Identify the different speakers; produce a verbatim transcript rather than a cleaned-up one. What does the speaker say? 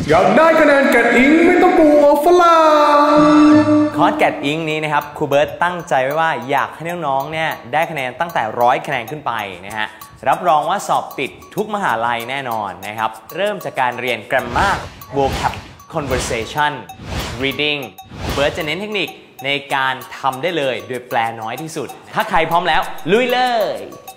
Speaker 1: อยากได้คะแนนแกดอิงไม่ต้องปลูกฝรั่ง
Speaker 2: คอร์สแกดอิงนี้นะครับครูเบิร์ตตั้งใจไว้ว่าอยากให้น้องๆเนี่ยได้คะแนนตั้งแต่ร้อยคะแนนขึ้นไปนะฮะรับรองว่าสอบติดทุกมหาลัยแน่นอนนะครับเริ่มจากการเรียน grammar vocab conversation reading ครูเบิร์ตจะเน้นเทคนิคในการทำได้เลยโดยแปลน้อยที่สุดถ้าใครพร้อมแล้วลุยเลย